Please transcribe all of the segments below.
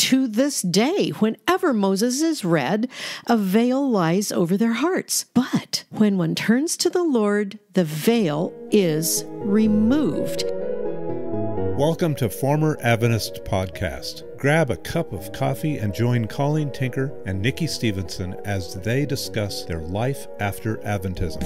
to this day, whenever Moses is read, a veil lies over their hearts. But when one turns to the Lord, the veil is removed. Welcome to Former Adventist Podcast. Grab a cup of coffee and join Colleen Tinker and Nikki Stevenson as they discuss their life after Adventism.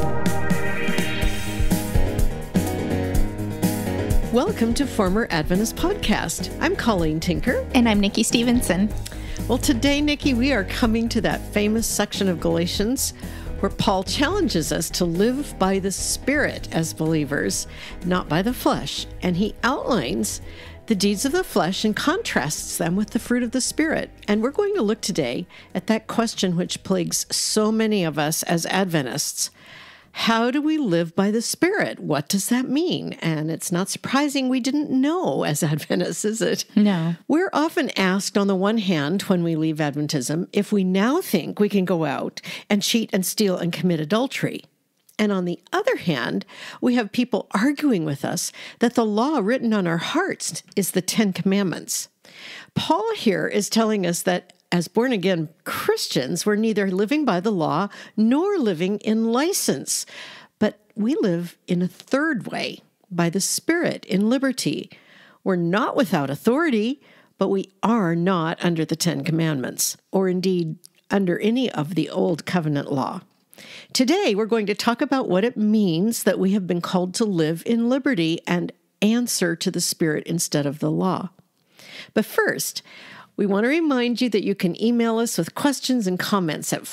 Welcome to Former Adventist Podcast. I'm Colleen Tinker. And I'm Nikki Stevenson. Well, today, Nikki, we are coming to that famous section of Galatians where Paul challenges us to live by the Spirit as believers, not by the flesh. And he outlines the deeds of the flesh and contrasts them with the fruit of the Spirit. And we're going to look today at that question which plagues so many of us as Adventists. How do we live by the Spirit? What does that mean? And it's not surprising we didn't know as Adventists, is it? No. We're often asked, on the one hand, when we leave Adventism, if we now think we can go out and cheat and steal and commit adultery. And on the other hand, we have people arguing with us that the law written on our hearts is the Ten Commandments. Paul here is telling us that as born-again Christians, we're neither living by the law nor living in license, but we live in a third way, by the Spirit, in liberty. We're not without authority, but we are not under the Ten Commandments, or indeed under any of the Old Covenant law. Today, we're going to talk about what it means that we have been called to live in liberty and answer to the Spirit instead of the law. But first, we want to remind you that you can email us with questions and comments at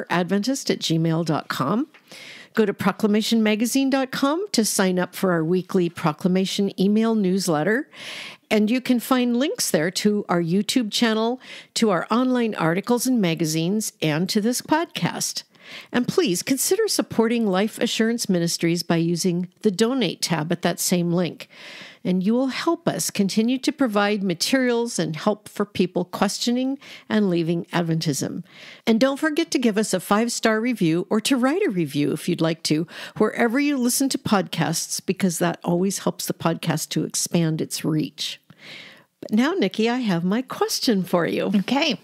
formeradventist@gmail.com. Go to proclamationmagazine.com to sign up for our weekly Proclamation email newsletter. And you can find links there to our YouTube channel, to our online articles and magazines, and to this podcast. And please consider supporting Life Assurance Ministries by using the Donate tab at that same link. And you will help us continue to provide materials and help for people questioning and leaving Adventism. And don't forget to give us a 5-star review or to write a review if you'd like to, wherever you listen to podcasts, because that always helps the podcast to expand its reach. But now, Nikki, I have my question for you. Okay.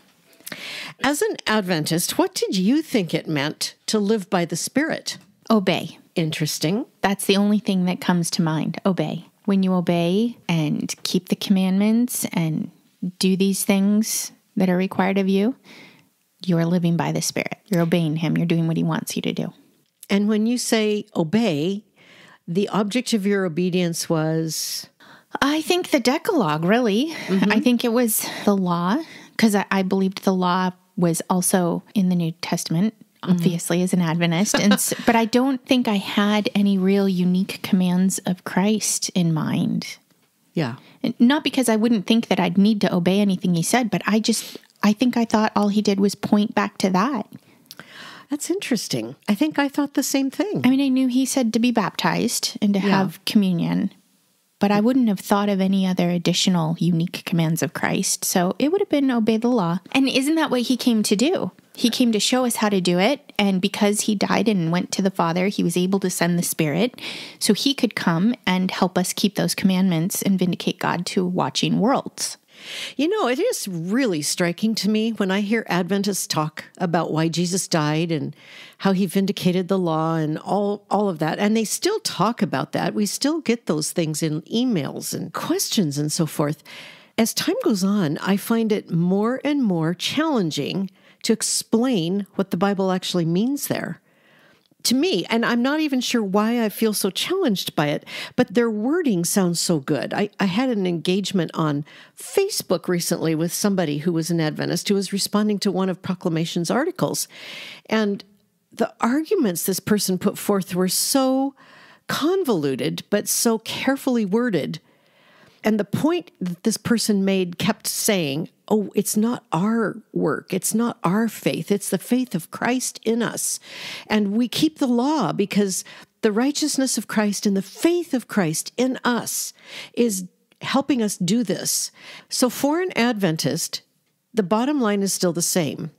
As an Adventist, what did you think it meant to live by the Spirit? Obey. Interesting. That's the only thing that comes to mind. Obey. When you obey and keep the commandments and do these things that are required of you, you're living by the Spirit. You're obeying Him. You're doing what He wants you to do. And when you say obey, the object of your obedience was? I think the Decalogue, really. Mm-hmm. I think it was the law, because I believed the law was also in the New Testament, obviously, as an Adventist. But I don't think I had any real unique commands of Christ in mind. Yeah. Not because I wouldn't think that I'd need to obey anything He said, but I think I thought all He did was point back to that. That's interesting. I think I thought the same thing. I mean, I knew He said to be baptized and to have communion, but I wouldn't have thought of any other additional unique commands of Christ. So it would have been obey the law. And isn't that what He came to do? He came to show us how to do it. And because He died and went to the Father, He was able to send the Spirit so He could come and help us keep those commandments and vindicate God to watching worlds. You know, it is really striking to me when I hear Adventists talk about why Jesus died and how He vindicated the law and all of that. And they still talk about that. We still get those things in emails and questions and so forth. As time goes on, I find it more and more challenging to explain what the Bible actually means there. To me, and I'm not even sure why I feel so challenged by it, but their wording sounds so good. I had an engagement on Facebook recently with somebody who was an Adventist who was responding to one of Proclamation's articles. And the arguments this person put forth were so convoluted, but so carefully worded. And the point that this person made kept saying, oh, it's not our work. It's not our faith. It's the faith of Christ in us. And we keep the law because the righteousness of Christ and the faith of Christ in us is helping us do this. So for an Adventist, the bottom line is still the same.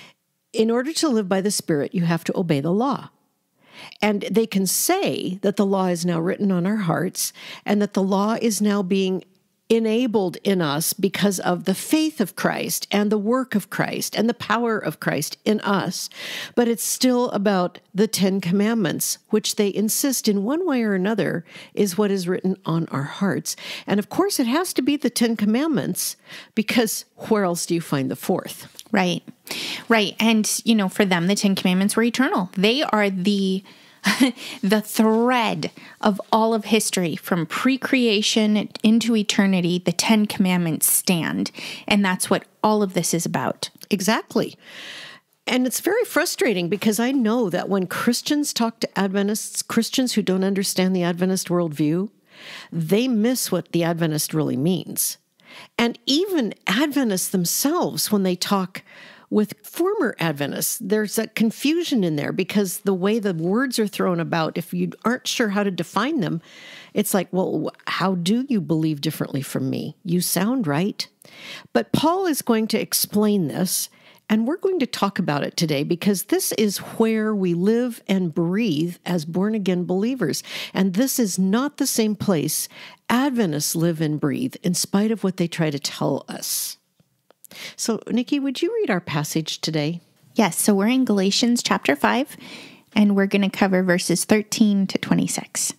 In order to live by the Spirit, you have to obey the law. And they can say that the law is now written on our hearts and that the law is now being enabled in us because of the faith of Christ and the work of Christ and the power of Christ in us. But it's still about the 10 Commandments, which they insist in one way or another is what is written on our hearts. And of course, it has to be the 10 Commandments, because where else do you find the fourth? Right. Right. And, for them, the 10 Commandments were eternal. They are the thread of all of history from pre-creation into eternity. The 10 Commandments stand. And that's what all of this is about. Exactly. And it's very frustrating because I know that when Christians talk to Adventists, Christians who don't understand the Adventist worldview, they miss what the Adventist really means. And even Adventists themselves, when they talk with former Adventists, there's a confusion in there because the way the words are thrown about, if you aren't sure how to define them, it's like, well, how do you believe differently from me? You sound right. But Paul is going to explain this, and we're going to talk about it today because this is where we live and breathe as born-again believers. And this is not the same place Adventists live and breathe, in spite of what they try to tell us. So, Nikki, would you read our passage today? Yes, so we're in Galatians chapter 5, and we're going to cover verses 13 to 26.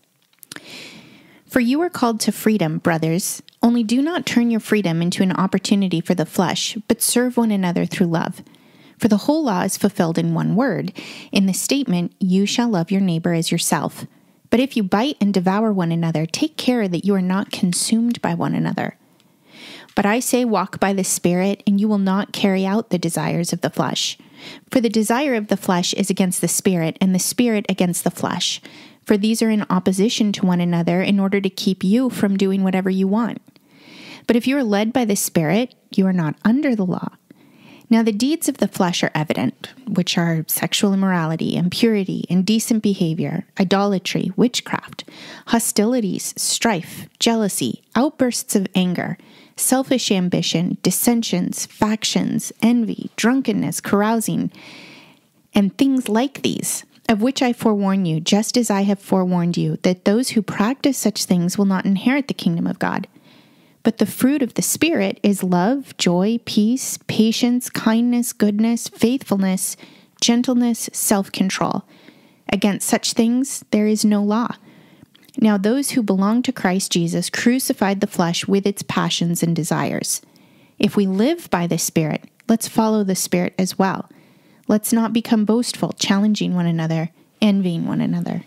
For you are called to freedom, brothers. Only do not turn your freedom into an opportunity for the flesh, but serve one another through love. For the whole law is fulfilled in one word, in the statement, you shall love your neighbor as yourself. But if you bite and devour one another, take care that you are not consumed by one another. But I say, walk by the Spirit, and you will not carry out the desires of the flesh. For the desire of the flesh is against the Spirit, and the Spirit against the flesh. For these are in opposition to one another in order to keep you from doing whatever you want. But if you are led by the Spirit, you are not under the law. Now the deeds of the flesh are evident, which are sexual immorality, impurity, indecent behavior, idolatry, witchcraft, hostilities, strife, jealousy, outbursts of anger, selfish ambition, dissensions, factions, envy, drunkenness, carousing, and things like these, of which I forewarn you, just as I have forewarned you, that those who practice such things will not inherit the kingdom of God. But the fruit of the Spirit is love, joy, peace, patience, kindness, goodness, faithfulness, gentleness, self-control. Against such things there is no law. Now those who belong to Christ Jesus crucified the flesh with its passions and desires. If we live by the Spirit, let's follow the Spirit as well. Let's not become boastful, challenging one another, envying one another.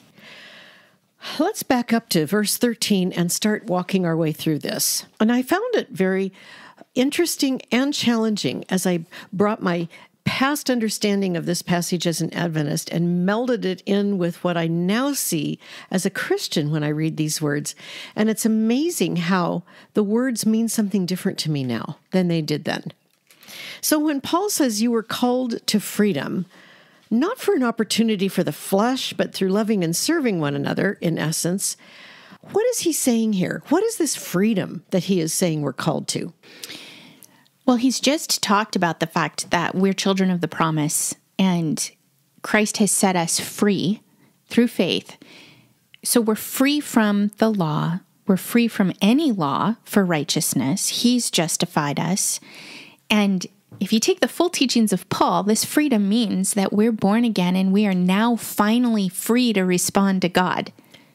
Let's back up to verse 13 and start walking our way through this. And I found it very interesting and challenging as I brought my past understanding of this passage as an Adventist and melded it in with what I now see as a Christian when I read these words. And it's amazing how the words mean something different to me now than they did then. So when Paul says you were called to freedom, not for an opportunity for the flesh, but through loving and serving one another, in essence, what is he saying here? What is this freedom that he is saying we're called to? Well, he's just talked about the fact that we're children of the promise, and Christ has set us free through faith. So we're free from the law. We're free from any law for righteousness. He's justified us. And if you take the full teachings of Paul, this freedom means that we're born again and we are now finally free to respond to God.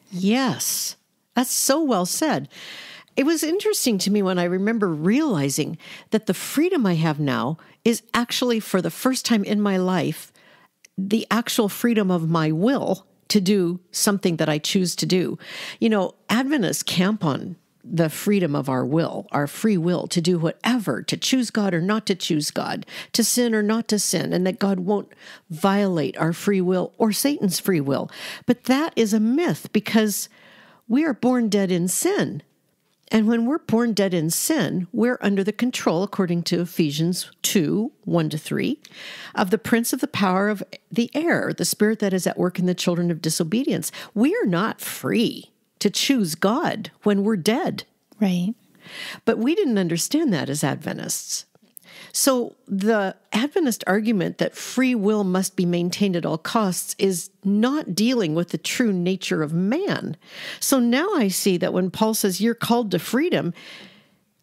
Yes, that's so well said. It was interesting to me when I remember realizing that the freedom I have now is actually, for the first time in my life, the actual freedom of my will to do something that I choose to do. You know, Adventists camp on the freedom of our will, our free will to do whatever, to choose God or not to choose God, to sin or not to sin, and that God won't violate our free will or Satan's free will. But that is a myth because we are born dead in sin. And when we're born dead in sin, we're under the control, according to Ephesians 2, 1-3, of the prince of the power of the air, the spirit that is at work in the children of disobedience. We are not free to choose God when we're dead. Right. But we didn't understand that as Adventists. So the Adventist argument that free will must be maintained at all costs is not dealing with the true nature of man. So now I see that when Paul says you're called to freedom,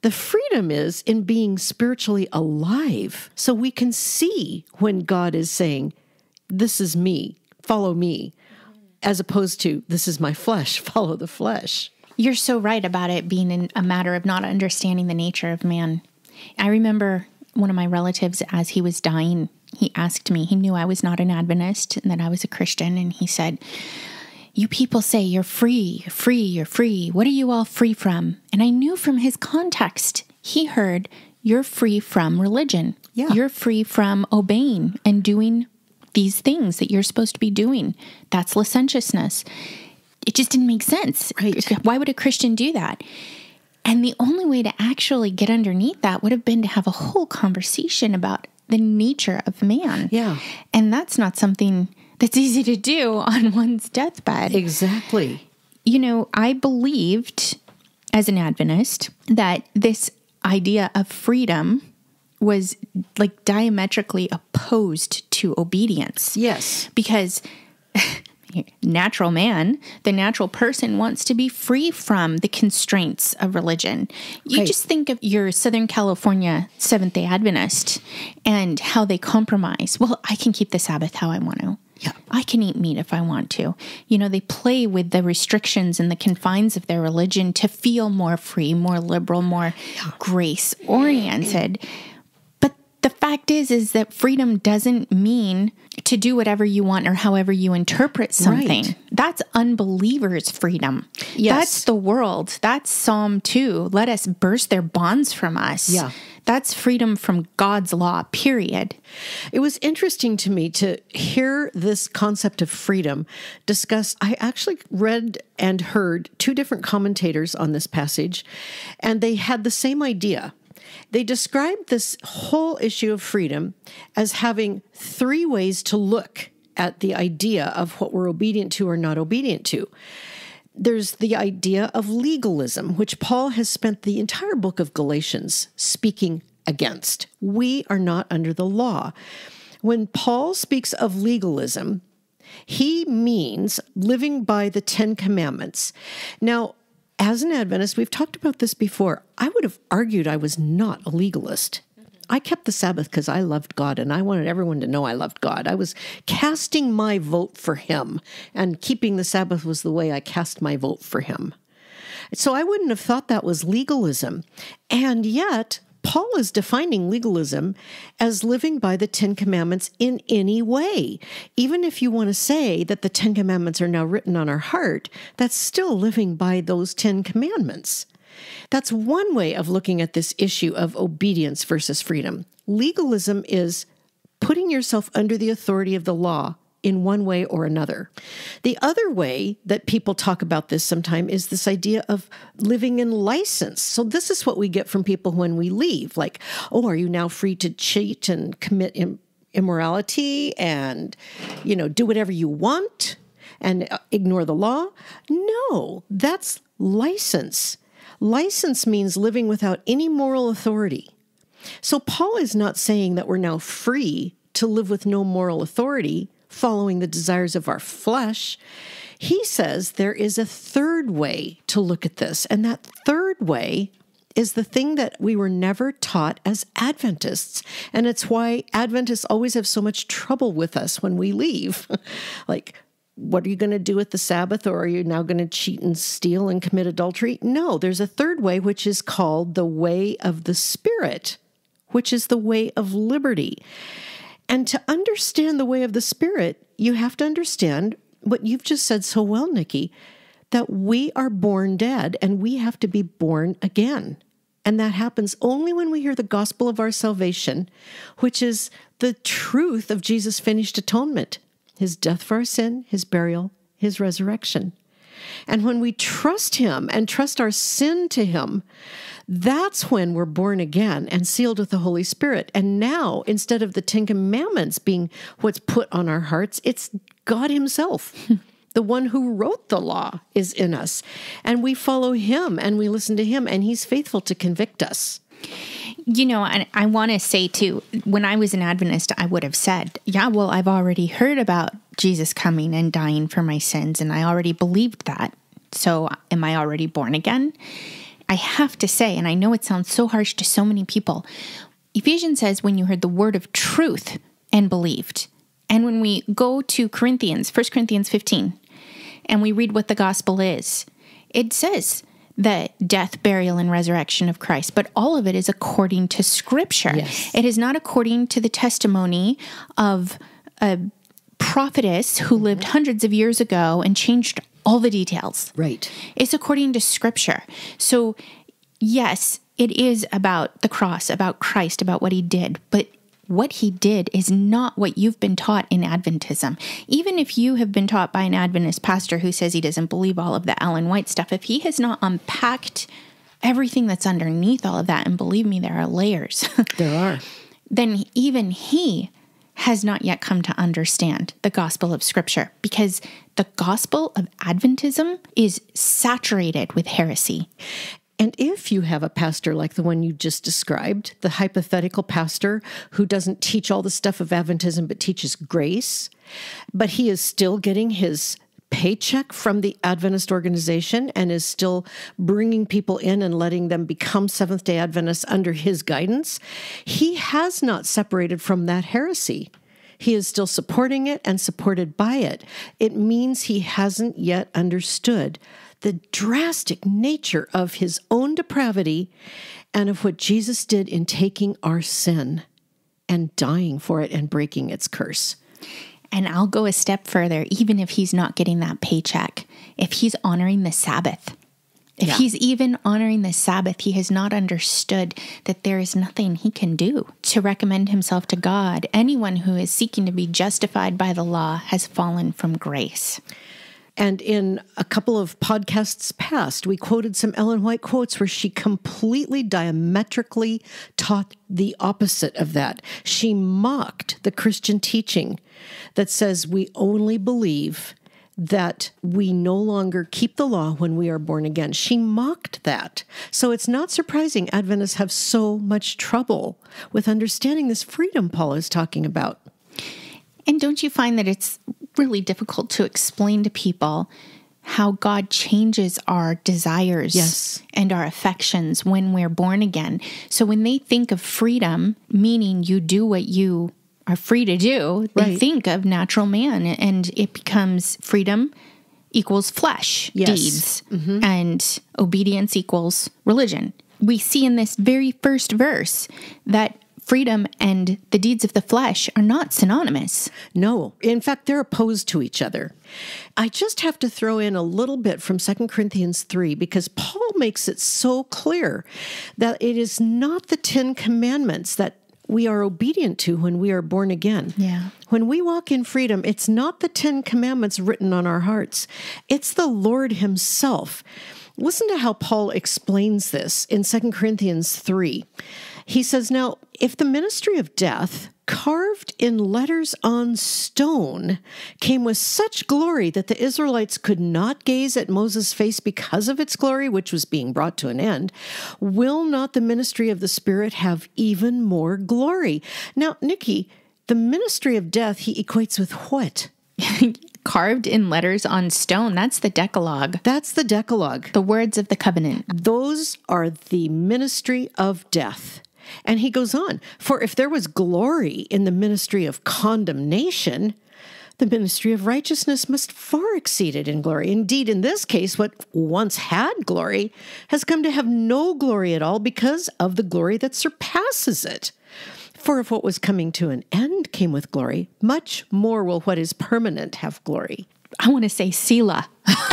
The freedom is in being spiritually alive. So we can see when God is saying, this is me, follow me, as opposed to, this is my flesh, follow the flesh. You're so right about it being a matter of not understanding the nature of man. I remember one of my relatives, as he was dying, he asked me, he knew I was not an Adventist and that I was a Christian. And he said, you people say you're free, you're free, you're free. What are you all free from? And I knew from his context, he heard, you're free from religion. Yeah. You're free from obeying and doing these things that you're supposed to be doing. That's licentiousness. It just didn't make sense. Right. Why would a Christian do that? And the only way to actually get underneath that would have been to have a whole conversation about the nature of man. Yeah. And that's not something that's easy to do on one's deathbed. Exactly. You know, I believed as an Adventist that this idea of freedom was like diametrically opposed to obedience. Yes. Because natural man, the natural person, wants to be free from the constraints of religion. You Right. just think of your Southern California Seventh-day Adventist and how they compromise. Well, I can keep the Sabbath how I want to. Yeah. I can eat meat if I want to. You know, they play with the restrictions and the confines of their religion to feel more free, more liberal, more grace-oriented. But the fact is that freedom doesn't mean to do whatever you want or however you interpret something. Right. That's unbelievers' freedom. Yes. That's the world. That's Psalm 2. Let us burst their bonds from us. Yeah. That's freedom from God's law, period. It was interesting to me to hear this concept of freedom discussed. I actually read and heard two different commentators on this passage, and they had the same idea. They described this whole issue of freedom as having three ways to look at the idea of what we're obedient to or not obedient to. There's the idea of legalism, which Paul has spent the entire book of Galatians speaking against. We are not under the law. When Paul speaks of legalism, he means living by the 10 Commandments. Now, as an Adventist, we've talked about this before. I would have argued I was not a legalist. I kept the Sabbath because I loved God and I wanted everyone to know I loved God. I was casting my vote for him, and keeping the Sabbath was the way I cast my vote for him. So I wouldn't have thought that was legalism. And yet, Paul is defining legalism as living by the 10 Commandments in any way. Even if you want to say that the 10 Commandments are now written on our heart, that's still living by those 10 Commandments. That's one way of looking at this issue of obedience versus freedom. Legalism is putting yourself under the authority of the law in one way or another. The other way that people talk about this sometimes is this idea of living in license. So this is what we get from people when we leave. Like, oh, are you now free to cheat and commit immorality and, do whatever you want and ignore the law? No, that's license. License means living without any moral authority. So Paul is not saying that we're now free to live with no moral authority, following the desires of our flesh. He says there is a third way to look at this, and that third way is the thing that we were never taught as Adventists, and it's why Adventists always have so much trouble with us when we leave. Like, what are you going to do with the Sabbath, or are you now going to cheat and steal and commit adultery? No, there's a third way, which is called the way of the Spirit, which is the way of liberty. And to understand the way of the Spirit, you have to understand what you've just said so well, Nikki, that we are born dead and we have to be born again. And that happens only when we hear the gospel of our salvation, which is the truth of Jesus' finished atonement. His death for our sin, his burial, his resurrection. And when we trust him and trust our sin to him, that's when we're born again and sealed with the Holy Spirit. And now, instead of the 10 Commandments being what's put on our hearts, it's God himself. The one who wrote the law is in us. And we follow him and we listen to him, and he's faithful to convict us. And I want to say too, when I was an Adventist, I would have said, yeah, well, I've already heard about Jesus coming and dying for my sins, and I already believed that. So am I already born again? I have to say, and I know it sounds so harsh to so many people, Ephesians says, when you heard the word of truth and believed. And when we go to Corinthians, 1 Corinthians 15, and we read what the gospel is, it says the death, burial, and resurrection of Christ, but all of it is according to Scripture. Yes. It is not according to the testimony of a prophetess who lived hundreds of years ago and changed all the details. Right. It's according to Scripture. So, yes, it is about the cross, about Christ, about what he did, but what he did is not what you've been taught in Adventism. Even if you have been taught by an Adventist pastor who says he doesn't believe all of the Ellen White stuff, if he has not unpacked everything that's underneath all of that, and believe me, there are layers. There are. Then even he has not yet come to understand the gospel of Scripture, because the gospel of Adventism is saturated with heresy. And if you have a pastor like the one you just described, the hypothetical pastor who doesn't teach all the stuff of Adventism but teaches grace, but he is still getting his paycheck from the Adventist organization and is still bringing people in and letting them become Seventh-day Adventists under his guidance, he has not separated from that heresy. He is still supporting it and supported by it. It means he hasn't yet understood the drastic nature of his own depravity and of what Jesus did in taking our sin and dying for it and breaking its curse. And I'll go a step further, even if he's not getting that paycheck, if he's honoring the Sabbath. If he's even honoring the Sabbath, he has not understood that there is nothing he can do to recommend himself to God. Anyone who is seeking to be justified by the law has fallen from grace. And in a couple of podcasts past, we quoted some Ellen White quotes where she completely diametrically taught the opposite of that. She mocked the Christian teaching that says we only believe that we no longer keep the law when we are born again. She mocked that. So it's not surprising Adventists have so much trouble with understanding this freedom Paul is talking about. And don't you find that it's really difficult to explain to people how God changes our desires and our affections when we're born again? So when they think of freedom, meaning you do what you are free to do, they think of natural man, and it becomes freedom equals flesh deeds, and obedience equals religion. We see in this very first verse that freedom and the deeds of the flesh are not synonymous. No. In fact, they're opposed to each other. I just have to throw in a little bit from 2 Corinthians 3, because Paul makes it so clear that it is not the 10 Commandments that we are obedient to when we are born again. Yeah. When we walk in freedom, it's not the 10 Commandments written on our hearts. It's the Lord himself. Listen to how Paul explains this in 2 Corinthians 3. He says, now, if the ministry of death, carved in letters on stone, came with such glory that the Israelites could not gaze at Moses' face because of its glory, which was being brought to an end, will not the ministry of the Spirit have even more glory? Now, Nikki, the ministry of death he equates with what? Carved in letters on stone. That's the Decalogue. That's the Decalogue. The words of the covenant. Those are the ministry of death. And he goes on, for if there was glory in the ministry of condemnation, the ministry of righteousness must far exceed it in glory. Indeed, in this case, what once had glory has come to have no glory at all because of the glory that surpasses it. For if what was coming to an end came with glory, much more will what is permanent have glory. I want to say Selah.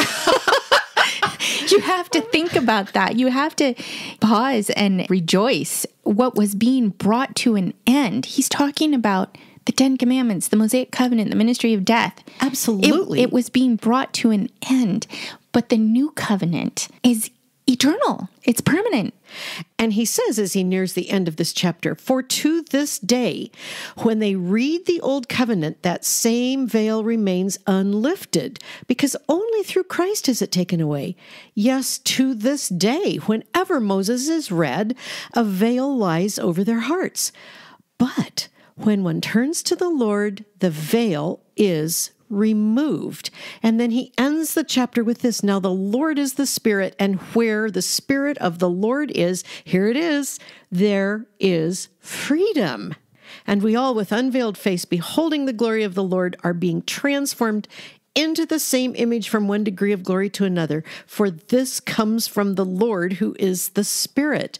You have to think about that. You have to pause and rejoice. What was being brought to an end. He's talking about the 10 Commandments, the Mosaic Covenant, the ministry of death. Absolutely. It was being brought to an end. But the new covenant is eternal. It's permanent. And he says, as he nears the end of this chapter, for to this day, when they read the old covenant, that same veil remains unlifted, because only through Christ is it taken away. Yes, to this day, whenever Moses is read, a veil lies over their hearts. But when one turns to the Lord, the veil is removed. And then he ends the chapter with this: now the Lord is the Spirit, and where the Spirit of the Lord is, here it is, there is freedom. And we all, with unveiled face, beholding the glory of the Lord, are being transformed into the same image from one degree of glory to another. For this comes from the Lord, who is the Spirit.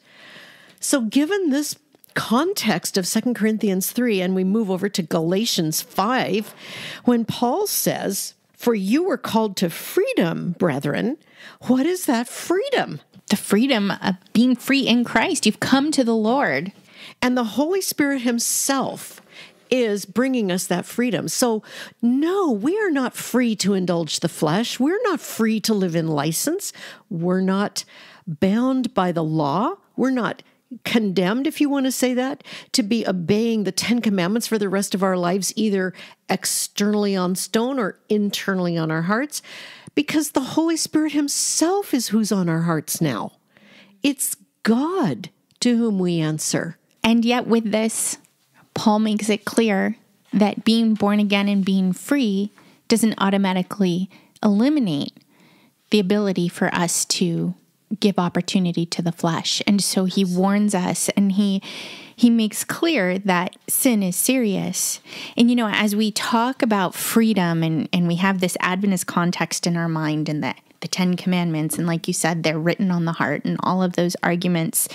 So given this context of 2 Corinthians 3, and we move over to Galatians 5, when Paul says, for you were called to freedom, brethren, what is that freedom? The freedom of being free in Christ. You've come to the Lord. And the Holy Spirit himself is bringing us that freedom. So no, we are not free to indulge the flesh. We're not free to live in license. We're not bound by the law. We're not condemned, if you want to say that, to be obeying the 10 commandments for the rest of our lives, either externally on stone or internally on our hearts, because the Holy Spirit himself is who's on our hearts now. It's God to whom we answer. And yet with this, Paul makes it clear that being born again and being free doesn't automatically eliminate the ability for us to give opportunity to the flesh. And so he warns us, and he makes clear that sin is serious. And, you know, as we talk about freedom and we have this Adventist context in our mind, and the 10 commandments, and like you said, they're written on the heart, and all of those arguments,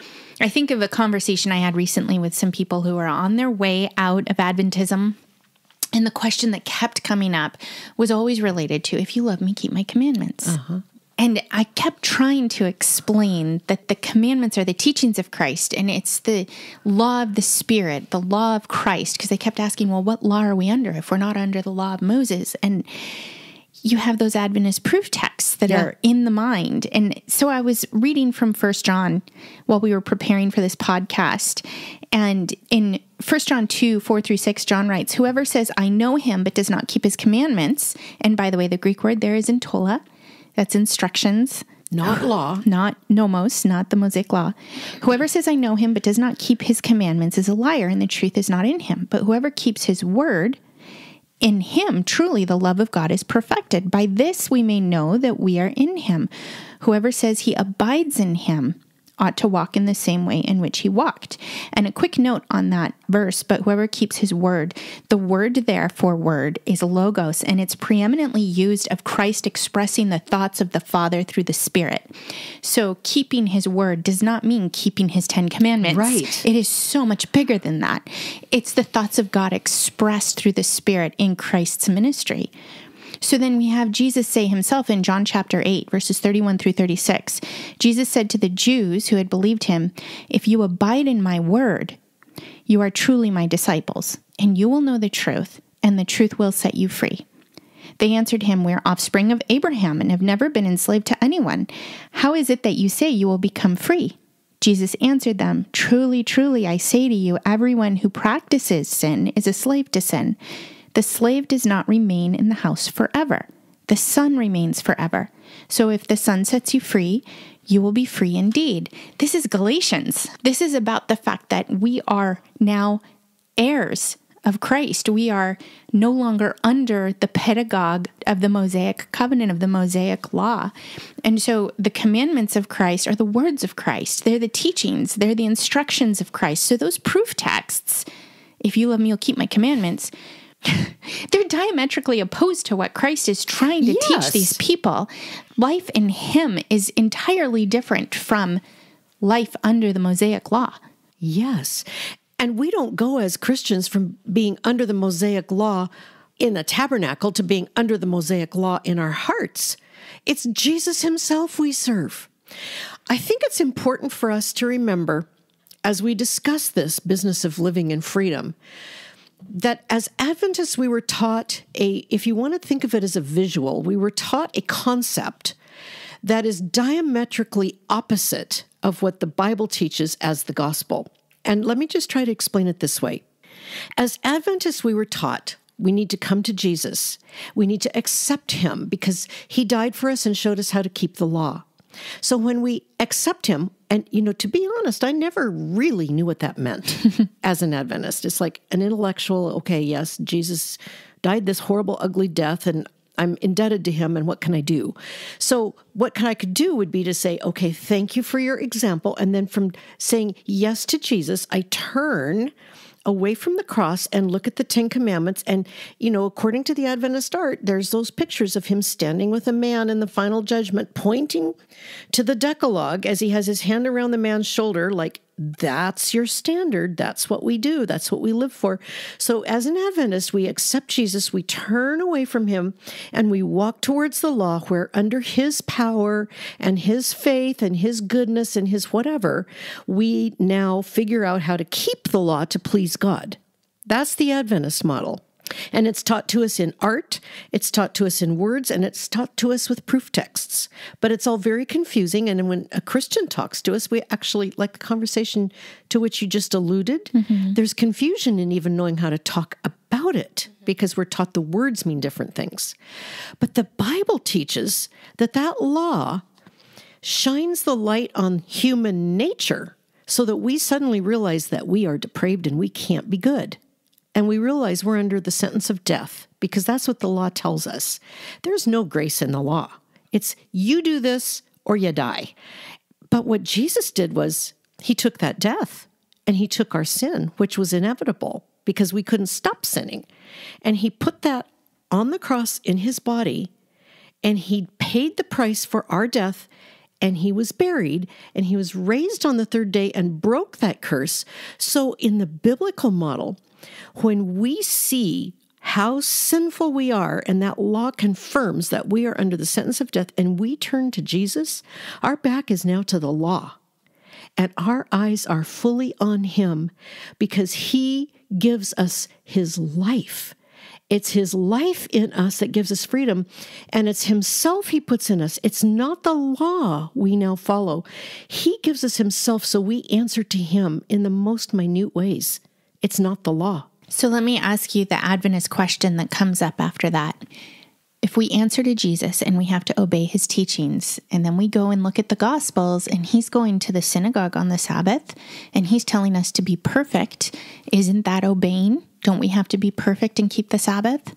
I think of a conversation I had recently with some people who are on their way out of Adventism. And the question that kept coming up was always related to, if you love me, keep my commandments. Uh-huh. And I kept trying to explain that the commandments are the teachings of Christ, and it's the law of the Spirit, the law of Christ, because they kept asking, well, what law are we under if we're not under the law of Moses? And you have those Adventist proof texts that are in the mind. And so I was reading from 1 John while we were preparing for this podcast. And in 1 John 2, 4-6, John writes, whoever says, I know him, but does not keep his commandments. And by the way, the Greek word there is entola. That's instructions. Not law. Not nomos, not the Mosaic law. Whoever says, I know him, but does not keep his commandments is a liar, and the truth is not in him. But whoever keeps his word, in him truly the love of God is perfected. By this we may know that we are in him. Whoever says he abides in him ought to walk in the same way in which he walked. And a quick note on that verse, but whoever keeps his word, the word there for word is logos, and it's preeminently used of Christ expressing the thoughts of the Father through the Spirit. So keeping his word does not mean keeping his 10 commandments. Right. It is so much bigger than that. It's the thoughts of God expressed through the Spirit in Christ's ministry. So then we have Jesus say himself in John chapter 8, verses 31-36. Jesus said to the Jews who had believed him, if you abide in my word, you are truly my disciples, and you will know the truth, and the truth will set you free. They answered him, we are offspring of Abraham and have never been enslaved to anyone. How is it that you say you will become free? Jesus answered them, truly, truly, I say to you, everyone who practices sin is a slave to sin. The slave does not remain in the house forever. The Son remains forever. So if the Son sets you free, you will be free indeed. This is Galatians. This is about the fact that we are now heirs of Christ. We are no longer under the pedagogue of the Mosaic covenant, of the Mosaic law. And so the commandments of Christ are the words of Christ. They're the teachings. They're the instructions of Christ. So those proof texts, if you love me, you'll keep my commandments, they're diametrically opposed to what Christ is trying to teach these people. Life in him is entirely different from life under the Mosaic law. Yes. And we don't go as Christians from being under the Mosaic law in a tabernacle to being under the Mosaic law in our hearts. It's Jesus himself we serve. I think it's important for us to remember, as we discuss this business of living in freedom, that as Adventists, we were taught if you want to think of it as a visual, we were taught a concept that is diametrically opposite of what the Bible teaches as the gospel. And let me just try to explain it this way. As Adventists, we were taught we need to come to Jesus. We need to accept him because he died for us and showed us how to keep the law. So when we accept him, and, to be honest, I never really knew what that meant as an Adventist. It's like an intellectual, okay, yes, Jesus died this horrible, ugly death, and I'm indebted to him, and what can I do? So what I could do would be to say, okay, thank you for your example. And then from saying yes to Jesus, I turn away from the cross and look at the 10 Commandments. And, according to the Adventist art, there's those pictures of him standing with a man in the final judgment, pointing to the Decalogue as he has his hand around the man's shoulder, like, that's your standard. That's what we do. That's what we live for. So as an Adventist, we accept Jesus, we turn away from him, and we walk towards the law where under his power and his faith and his goodness and his whatever, we now figure out how to keep the law to please God. That's the Adventist model. And it's taught to us in art, it's taught to us in words, and it's taught to us with proof texts. But it's all very confusing. And when a Christian talks to us, we actually, like the conversation to which you just alluded, there's confusion in even knowing how to talk about it because we're taught the words mean different things. But the Bible teaches that law shines the light on human nature so that we suddenly realize that we are depraved and we can't be good. And we realize we're under the sentence of death because that's what the law tells us. There's no grace in the law. It's you do this or you die. But what Jesus did was he took that death and he took our sin, which was inevitable because we couldn't stop sinning. And he put that on the cross in his body, and he paid the price for our death, and he was buried, and he was raised on the third day and broke that curse. So in the biblical model, when we see how sinful we are, and that law confirms that we are under the sentence of death, and we turn to Jesus, our back is now to the law. And our eyes are fully on him because he gives us his life. It's his life in us that gives us freedom, and it's himself he puts in us. It's not the law we now follow. He gives us himself, so we answer to him in the most minute ways. It's not the law. So let me ask you the Adventist question that comes up after that. If we answer to Jesus and we have to obey his teachings, and then we go and look at the Gospels, and he's going to the synagogue on the Sabbath, and he's telling us to be perfect, isn't that obeying? Don't we have to be perfect and keep the Sabbath?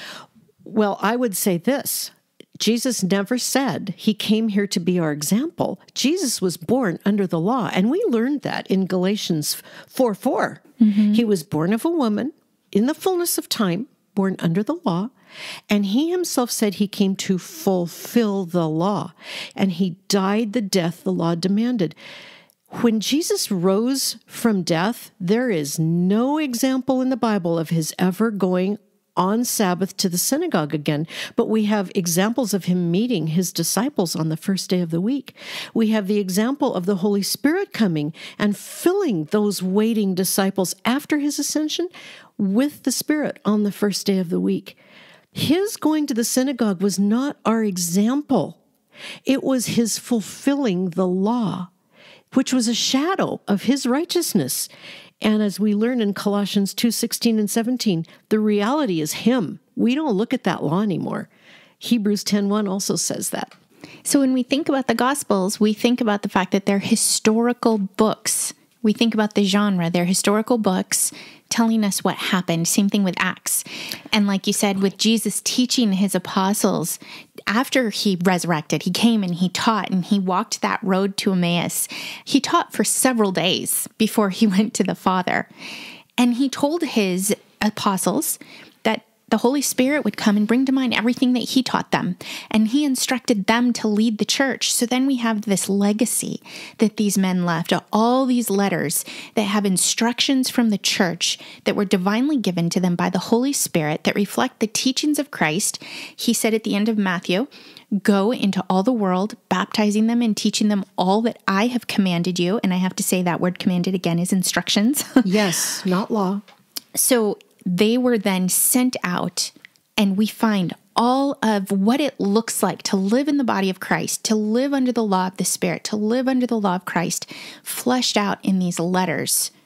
Well, I would say this. Jesus never said he came here to be our example. Jesus was born under the law, and we learned that in Galatians 4:4. He was born of a woman in the fullness of time, born under the law, and he himself said he came to fulfill the law, and he died the death the law demanded. When Jesus rose from death, there is no example in the Bible of his ever going on Sabbath to the synagogue again, but we have examples of him meeting his disciples on the first day of the week. We have the example of the Holy Spirit coming and filling those waiting disciples after his ascension with the Spirit on the first day of the week. His going to the synagogue was not our example. It was his fulfilling the law, which was a shadow of his righteousness. And as we learn in Colossians 2:16 and 17, the reality is him. We don't look at that law anymore. Hebrews 10:1 also says that. So when we think about the Gospels, we think about the fact that they're historical books. We think about the genre. They're historical books telling us what happened. Same thing with Acts. And like you said, with Jesus teaching his apostles, after he resurrected, he came and he taught, and he walked that road to Emmaus. He taught for several days before he went to the Father. And he told his apostles that the Holy Spirit would come and bring to mind everything that he taught them. And he instructed them to lead the church. So then we have this legacy that these men left, all these letters that have instructions from the church that were divinely given to them by the Holy Spirit that reflect the teachings of Christ. He said at the end of Matthew, "Go into all the world, baptizing them and teaching them all that I have commanded you." And I have to say that word commanded again is instructions. Yes, not law. So they were then sent out, and we find all of what it looks like to live in the body of Christ, to live under the law of the Spirit, to live under the law of Christ, fleshed out in these letters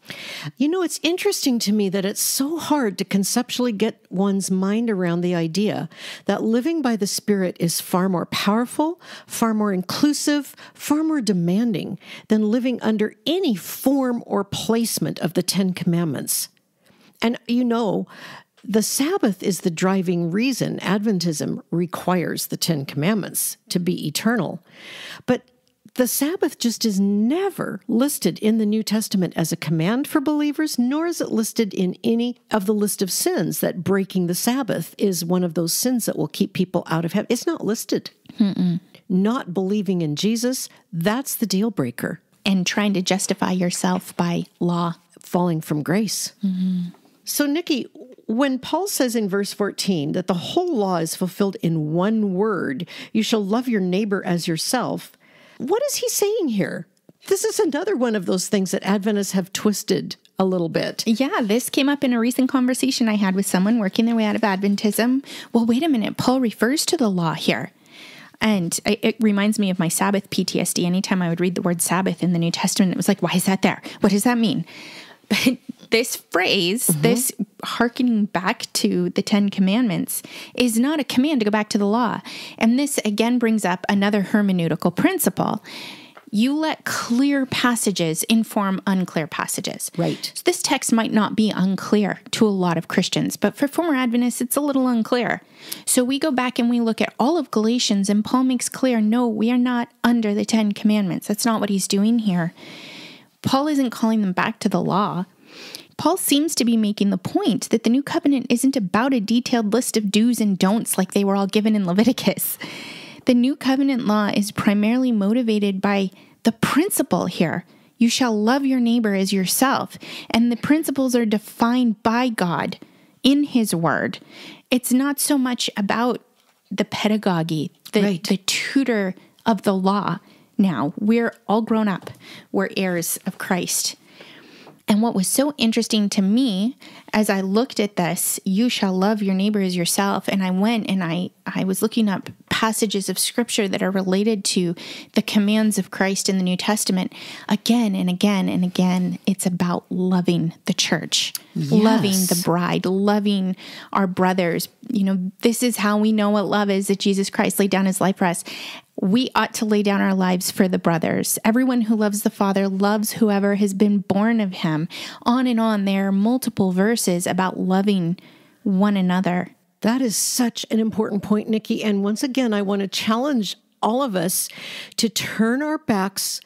You know, it's interesting to me that it's so hard to conceptually get one's mind around the idea that living by the Spirit is far more powerful, far more inclusive, far more demanding than living under any form or placement of the Ten Commandments. And you know, the Sabbath is the driving reason Adventism requires the Ten Commandments to be eternal. But the Sabbath just is never listed in the New Testament as a command for believers, nor is it listed in any of the list of sins that breaking the Sabbath is one of those sins that will keep people out of heaven. It's not listed. Not believing in Jesus, that's the deal breaker. And trying to justify yourself by law. Falling from grace. So, Nikki, when Paul says in verse 14 that the whole law is fulfilled in one word, you shall love your neighbor as yourself, what is he saying here? This is another one of those things that Adventists have twisted a little bit. Yeah, this came up in a recent conversation I had with someone working their way out of Adventism. Well, wait a minute, Paul refers to the law here. And it reminds me of my Sabbath PTSD. Anytime I would read the word Sabbath in the New Testament, it was like, why is that there? What does that mean? But this phrase, this hearkening back to the Ten Commandments, is not a command to go back to the law. And this again brings up another hermeneutical principle. You let clear passages inform unclear passages. Right. So this text might not be unclear to a lot of Christians, but for former Adventists, it's a little unclear. So we go back and we look at all of Galatians, and Paul makes clear, no, we are not under the Ten Commandments. That's not what he's doing here. Paul isn't calling them back to the law. Paul seems to be making the point that the new covenant isn't about a detailed list of do's and don'ts like they were all given in Leviticus. The new covenant law is primarily motivated by the principle here. You shall love your neighbor as yourself. And the principles are defined by God in his word. It's not so much about the pedagogy, the tutor of the law. Now, we're all grown up. We're heirs of Christ. And what was so interesting to me as I looked at this, you shall love your neighbor as yourself, and I went and I was looking up passages of scripture that are related to the commands of Christ in the New Testament. Again and again and again, it's about loving the church, loving the bride, loving our brothers. You know, this is how we know what love is, that Jesus Christ laid down his life for us. We ought to lay down our lives for the brothers. Everyone who loves the Father loves whoever has been born of him. On and on. There are multiple verses about loving one another. That is such an important point, Nikki. And once again, I want to challenge all of us to turn our backs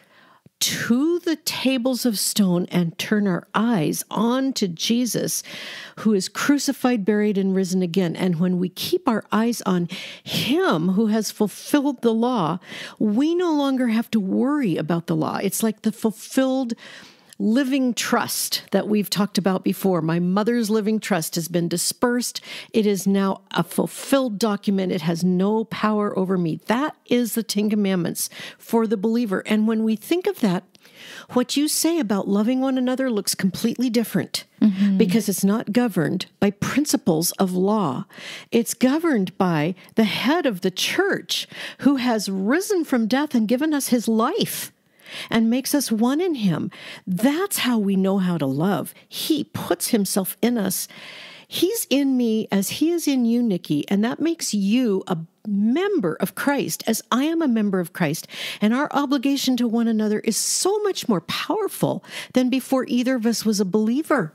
to the tables of stone and turn our eyes on to Jesus, who is crucified, buried, and risen again. And when we keep our eyes on him who has fulfilled the law, we no longer have to worry about the law. It's like the fulfilled living trust that we've talked about before. My mother's living trust has been dispersed. It is now a fulfilled document. It has no power over me. That is the Ten Commandments for the believer. And when we think of that, what you say about loving one another looks completely different because it's not governed by principles of law. It's governed by the head of the church who has risen from death and given us his life and makes us one in him. That's how we know how to love. He puts himself in us. He's in me as he is in you, Nikki, and that makes you a member of Christ as I am a member of Christ. And our obligation to one another is so much more powerful than before either of us was a believer.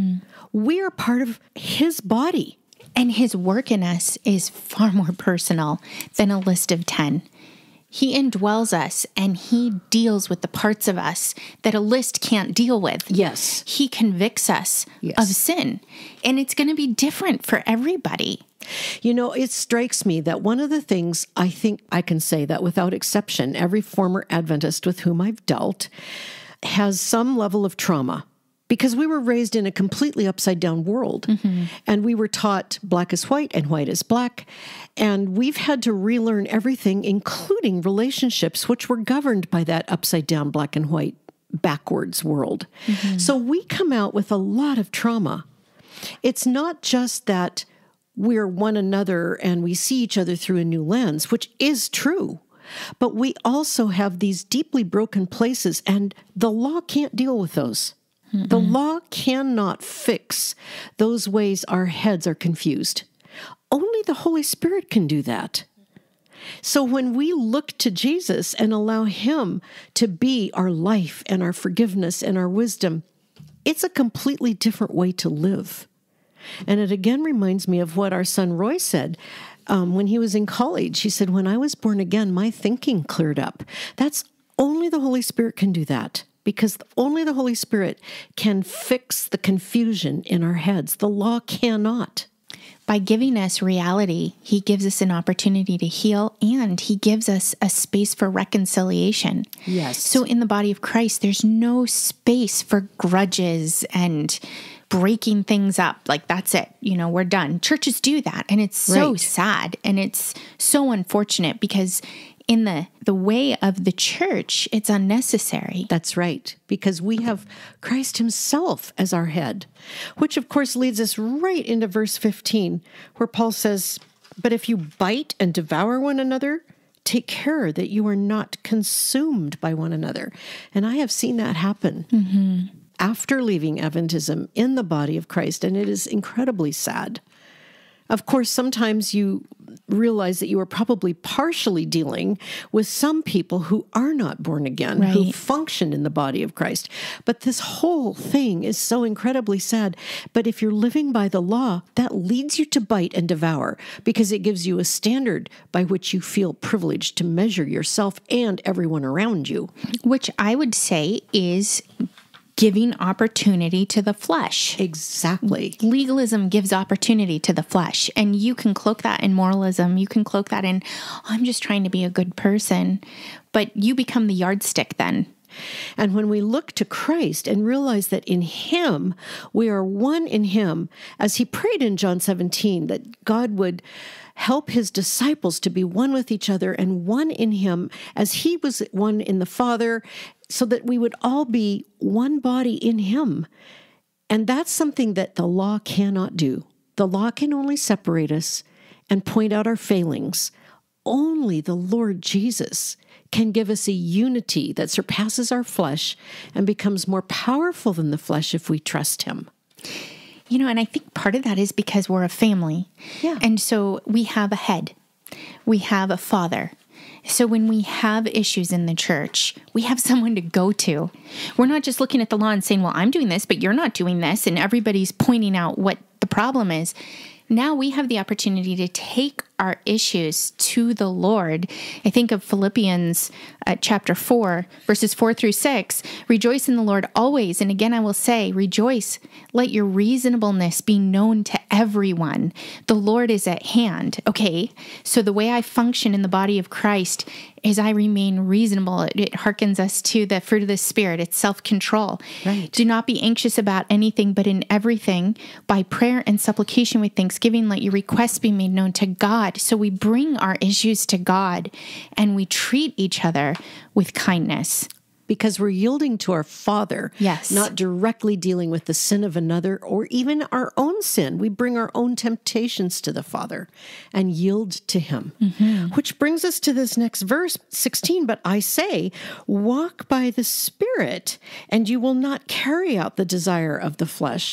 We are part of his body. And his work in us is far more personal than a list of 10. He indwells us and he deals with the parts of us that a list can't deal with. Yes. He convicts us of sin, and it's going to be different for everybody. You know, it strikes me that one of the things I think I can say that without exception, every former Adventist with whom I've dealt has some level of trauma. Because we were raised in a completely upside down world and we were taught black is white and white is black. And we've had to relearn everything, including relationships, which were governed by that upside down black and white backwards world. So we come out with a lot of trauma. It's not just that we're one another and we see each other through a new lens, which is true. But we also have these deeply broken places, and the law can't deal with those. The law cannot fix those ways our heads are confused. Only the Holy Spirit can do that. So when we look to Jesus and allow him to be our life and our forgiveness and our wisdom, it's a completely different way to live. And it again reminds me of what our son Roy said when he was in college. He said, when I was born again, my thinking cleared up. That's only the Holy Spirit can do that, because only the Holy Spirit can fix the confusion in our heads. The law cannot. By giving us reality, he gives us an opportunity to heal, and he gives us a space for reconciliation. Yes. So in the body of Christ, there's no space for grudges and breaking things up. Like, that's it. We're done. Churches do that. And it's so sad. And it's so unfortunate, because in the way of the church, it's unnecessary. That's right, because we have Christ himself as our head, which of course leads us right into verse 15, where Paul says, but if you bite and devour one another, take care that you are not consumed by one another. And I have seen that happen after leaving Adventism in the body of Christ, and it is incredibly sad. Of course, sometimes you realize that you are probably partially dealing with some people who are not born again, who function in the body of Christ. But this whole thing is so incredibly sad. But if you're living by the law, that leads you to bite and devour, because it gives you a standard by which you feel privileged to measure yourself and everyone around you. Which I would say is giving opportunity to the flesh. Exactly. Legalism gives opportunity to the flesh. And you can cloak that in moralism. You can cloak that in, I'm just trying to be a good person. But you become the yardstick then. And when we look to Christ and realize that in him, we are one in him, as he prayed in John 17, that God would help his disciples to be one with each other and one in him as he was one in the Father, so that we would all be one body in him. And that's something that the law cannot do. The law can only separate us and point out our failings. Only the Lord Jesus can give us a unity that surpasses our flesh and becomes more powerful than the flesh if we trust him. And I think part of that is because we're a family. Yeah. And so we have a head. We have a father. So when we have issues in the church, we have someone to go to. We're not just looking at the law and saying, well, I'm doing this, but you're not doing this, and everybody's pointing out what the problem is. Now we have the opportunity to take our issues to the Lord. I think of Philippians chapter 4, verses 4-6. Rejoice in the Lord always. And again, I will say, rejoice. Let your reasonableness be known to everyone. The Lord is at hand. Okay, so the way I function in the body of Christ is I remain reasonable. It harkens us to the fruit of the Spirit. It's self-control. Right. Do not be anxious about anything, but in everything, by prayer and supplication with thanksgiving, let your requests be made known to God. So we bring our issues to God and we treat each other with kindness. Because we're yielding to our Father, Yes. not directly dealing with the sin of another or even our own sin. We bring our own temptations to the Father and yield to him. Which brings us to this next verse, 16. But I say, walk by the Spirit, and you will not carry out the desire of the flesh.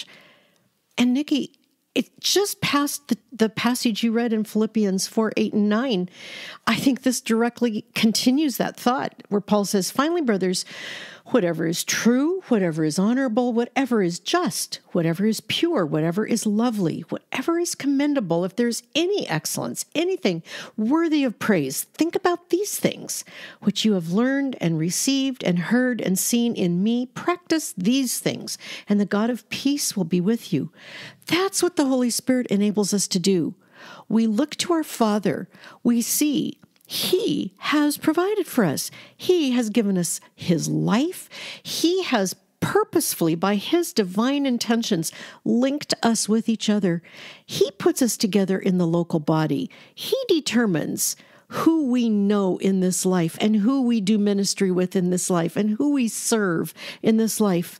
And Nikki, it just past the passage you read in Philippians 4, 8, and 9. I think this directly continues that thought where Paul says, finally, brothers, whatever is true, whatever is honorable, whatever is just, whatever is pure, whatever is lovely, whatever is commendable, if there's any excellence, anything worthy of praise, think about these things, which you have learned and received and heard and seen in me. Practice these things, and the God of peace will be with you. That's what the Holy Spirit enables us to do. We look to our Father. We see he has provided for us. He has given us his life. He has purposefully, by his divine intentions, linked us with each other. He puts us together in the local body. He determines who we know in this life and who we do ministry with in this life and who we serve in this life.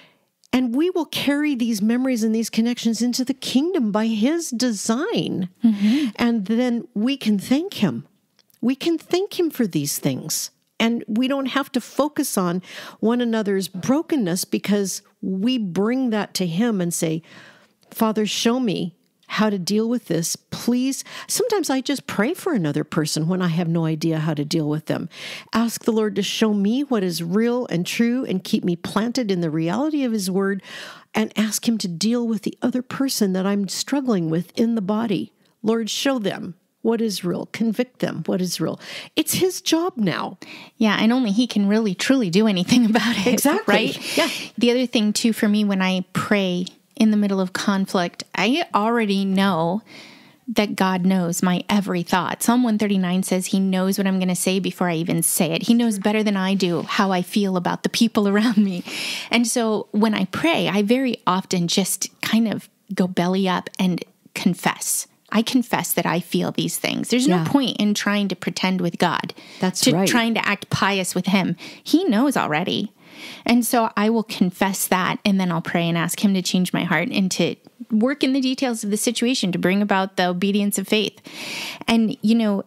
And we will carry these memories and these connections into the kingdom by his design. And then we can thank him. We can thank him for these things. And we don't have to focus on one another's brokenness because we bring that to him and say, Father, show me how to deal with this, please. Sometimes I just pray for another person when I have no idea how to deal with them. Ask the Lord to show me what is real and true and keep me planted in the reality of his word, and ask him to deal with the other person that I'm struggling with in the body. Lord, show them what is real. Convict them what is real. It's his job now. Yeah, and only he can really, truly do anything about it. Exactly. Right? Yeah. The other thing, too, for me, when I pray in the middle of conflict, I already know that God knows my every thought. Psalm 139 says he knows what I'm going to say before I even say it. He knows better than I do how I feel about the people around me. And so when I pray, I very often just kind of go belly up and confess. I confess that I feel these things. There's no point in trying to pretend with God. That's right. Trying to act pious with him. He knows already. And so I will confess that, and then I'll pray and ask him to change my heart and to work in the details of the situation to bring about the obedience of faith. And,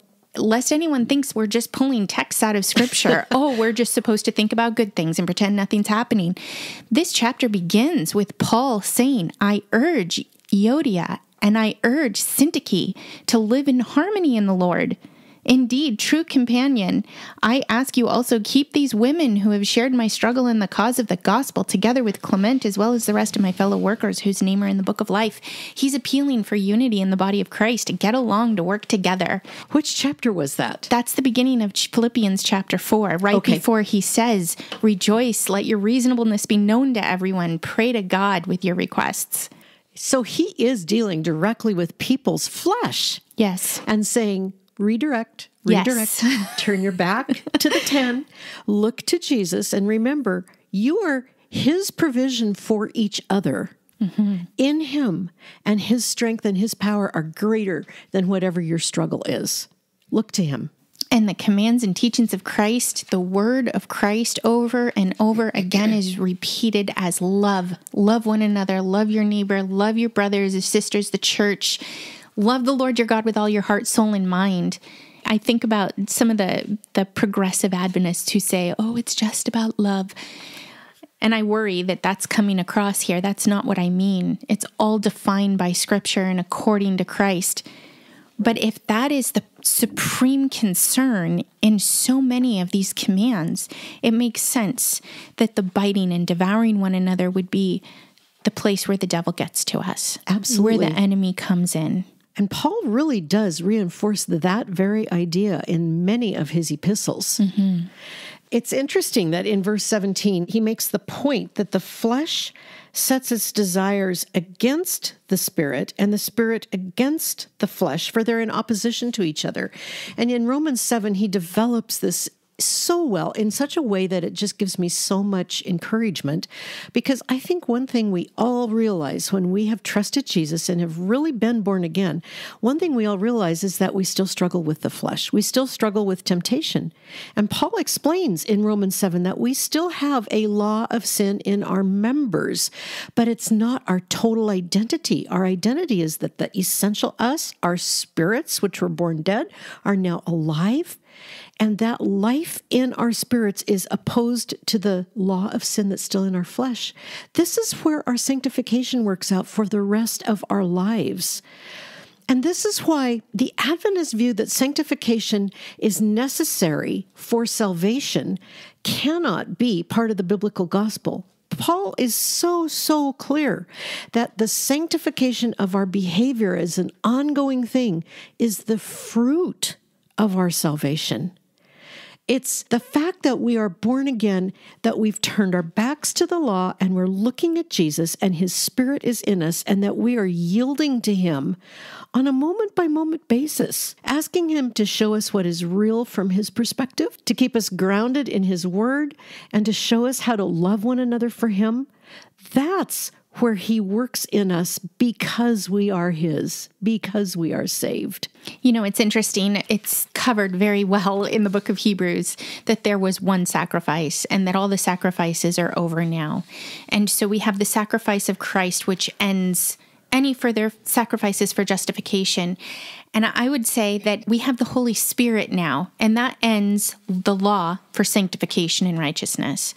lest anyone thinks we're just pulling texts out of scripture. We're just supposed to think about good things and pretend nothing's happening. This chapter begins with Paul saying, I urge Euodia and I urge Syntyche to live in harmony in the Lord. Indeed, true companion, I ask you also keep these women who have shared my struggle in the cause of the gospel together with Clement as well as the rest of my fellow workers whose name are in the book of life. He's appealing for unity in the body of Christ, to get along, to work together. Which chapter was that? That's the beginning of Philippians chapter 4, right before he says, rejoice, let your reasonableness be known to everyone, pray to God with your requests. So he is dealing directly with people's flesh. Yes. And saying, redirect, yes. Turn your back to the 10, look to Jesus, and remember, you are his provision for each other. Mm-hmm. In him, and his strength and his power are greater than whatever your struggle is. Look to him. And the commands and teachings of Christ, the word of Christ over and over again is repeated as love. Love one another, love your neighbor, love your brothers and sisters, the church. Love the Lord your God with all your heart, soul, and mind. I think about some of the progressive Adventists who say, it's just about love. And I worry that that's coming across here. That's not what I mean. It's all defined by Scripture and according to Christ. But if that is the supreme concern in so many of these commands, it makes sense that the biting and devouring one another would be the place where the devil gets to us. Absolutely. Where the enemy comes in. And Paul really does reinforce that very idea in many of his epistles. Mm-hmm. It's interesting that in verse 17, he makes the point that the flesh sets its desires against the spirit and the spirit against the flesh, for they're in opposition to each other. And in Romans 7, he develops this so well in such a way that it just gives me so much encouragement, because I think one thing we all realize when we have trusted Jesus and have really been born again, one thing we all realize is that we still struggle with the flesh. We still struggle with temptation. And Paul explains in Romans 7 that we still have a law of sin in our members, but it's not our total identity. Our identity is that the essential us, our spirits, which were born dead, are now alive. And that life in our spirits is opposed to the law of sin that's still in our flesh. This is where our sanctification works out for the rest of our lives. And this is why the Adventist view that sanctification is necessary for salvation cannot be part of the biblical gospel. Paul is so clear that the sanctification of our behavior as an ongoing thing is the fruit of our salvation. It's the fact that we are born again, that we've turned our backs to the law and we're looking at Jesus and his Spirit is in us, and that we are yielding to him on a moment-by-moment basis, asking him to show us what is real from his perspective, to keep us grounded in his word, and to show us how to love one another for him. That's where he works in us because we are his, because we are saved. It's interesting. It's covered very well in the book of Hebrews that there was one sacrifice and that all the sacrifices are over now. And so we have the sacrifice of Christ, which ends any further sacrifices for justification. And I would say that we have the Holy Spirit now, and that ends the law for sanctification and righteousness.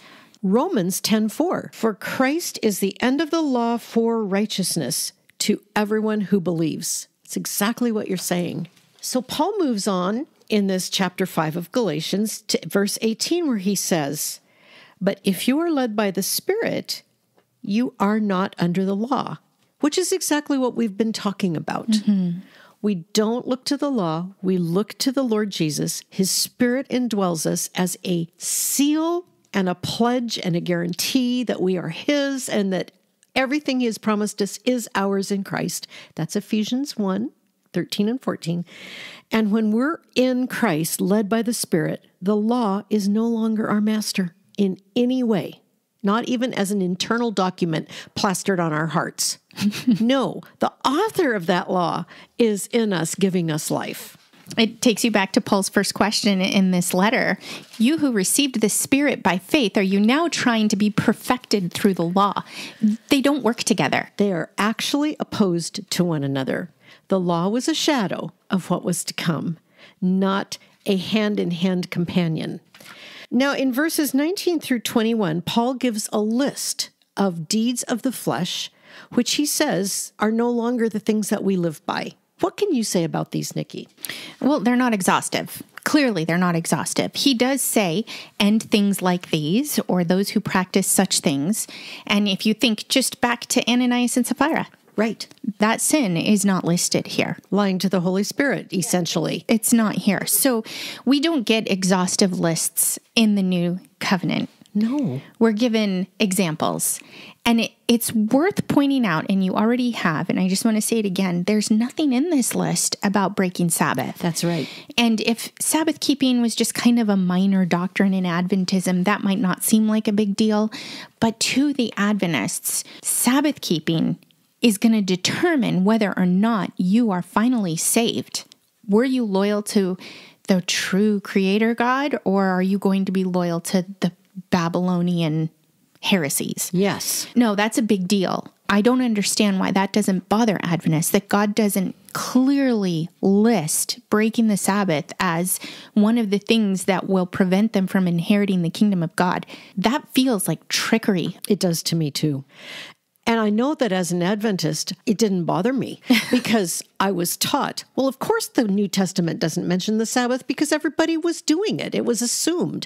Romans 10:4, for Christ is the end of the law for righteousness to everyone who believes. It's exactly what you're saying. So Paul moves on in this chapter 5 of Galatians to verse 18, where he says, but if you are led by the Spirit, you are not under the law, which is exactly what we've been talking about. Mm-hmm. We don't look to the law. We look to the Lord Jesus. His Spirit indwells us as a seal and a pledge and a guarantee that we are His and that everything He has promised us is ours in Christ. That's Ephesians 1:13 and 14. And when we're in Christ, led by the Spirit, the law is no longer our master in any way, not even as an internal document plastered on our hearts. No, the author of that law is in us, giving us life. It takes you back to Paul's first question in this letter. You who received the Spirit by faith, are you now trying to be perfected through the law? They don't work together. They are actually opposed to one another. The law was a shadow of what was to come, not a hand-in-hand companion. Now, in verses 19 through 21, Paul gives a list of deeds of the flesh, which he says are no longer the things that we live by. What can you say about these, Nikki? Well, they're not exhaustive. Clearly, they're not exhaustive. He does say, and things like these, or those who practice such things. And if you think just back to Ananias and Sapphira, right, that sin is not listed here. Lying to the Holy Spirit, essentially. It's not here. So we don't get exhaustive lists in the new covenant. No. We're given examples. And it's worth pointing out, and you already have, and I just want to say it again, there's nothing in this list about breaking Sabbath. That's right. And if Sabbath keeping was just kind of a minor doctrine in Adventism, that might not seem like a big deal. But to the Adventists, Sabbath keeping is going to determine whether or not you are finally saved. Were you loyal to the true Creator God, or are you going to be loyal to the Babylonian heresies? Yes. No, that's a big deal. I don't understand why that doesn't bother Adventists, that God doesn't clearly list breaking the Sabbath as one of the things that will prevent them from inheriting the kingdom of God. That feels like trickery. It does to me too. And I know that as an Adventist, it didn't bother me because I was taught, well, of course the New Testament doesn't mention the Sabbath because everybody was doing it. It was assumed.